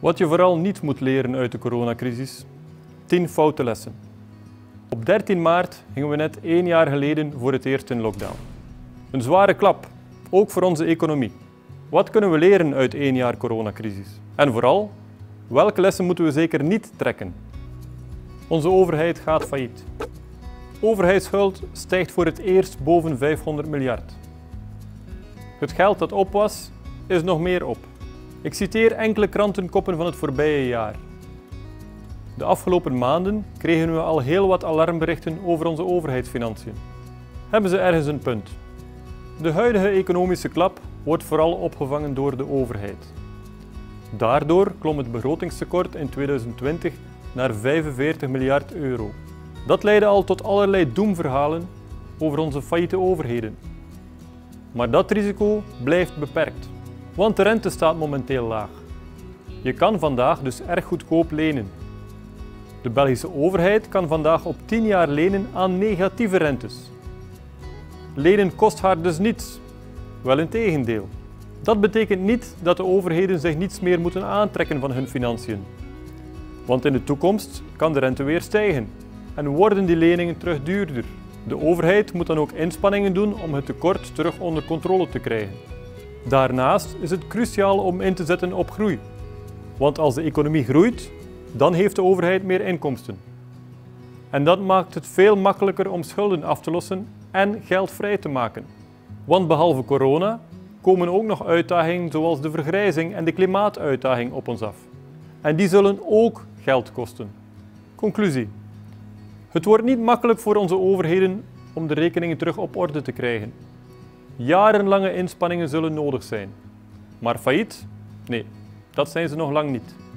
Wat je vooral niet moet leren uit de coronacrisis: 10 foute lessen. Op 13 maart gingen we net 1 jaar geleden voor het eerst in lockdown. Een zware klap, ook voor onze economie. Wat kunnen we leren uit 1 jaar coronacrisis? En vooral, welke lessen moeten we zeker niet trekken? Onze overheid gaat failliet. Overheidsschuld stijgt voor het eerst boven 500 miljard. Het geld dat op was, is nog meer op. Ik citeer enkele krantenkoppen van het voorbije jaar. De afgelopen maanden kregen we al heel wat alarmberichten over onze overheidsfinanciën. Hebben ze ergens een punt? De huidige economische klap wordt vooral opgevangen door de overheid. Daardoor klom het begrotingstekort in 2020 naar 45 miljard euro. Dat leidde al tot allerlei doemverhalen over onze failliete overheden. Maar dat risico blijft beperkt, want de rente staat momenteel laag. Je kan vandaag dus erg goedkoop lenen. De Belgische overheid kan vandaag op 10 jaar lenen aan negatieve rentes. Lenen kost haar dus niets, wel integendeel. Dat betekent niet dat de overheden zich niets meer moeten aantrekken van hun financiën. Want in de toekomst kan de rente weer stijgen en worden die leningen terug duurder. De overheid moet dan ook inspanningen doen om het tekort terug onder controle te krijgen. Daarnaast is het cruciaal om in te zetten op groei. Want als de economie groeit, dan heeft de overheid meer inkomsten. En dat maakt het veel makkelijker om schulden af te lossen en geld vrij te maken. Want behalve corona komen ook nog uitdagingen zoals de vergrijzing en de klimaatuitdaging op ons af. En die zullen ook geld kosten. Conclusie. Het wordt niet makkelijk voor onze overheden om de rekeningen terug op orde te krijgen. Jarenlange inspanningen zullen nodig zijn. Maar failliet? Nee, dat zijn ze nog lang niet.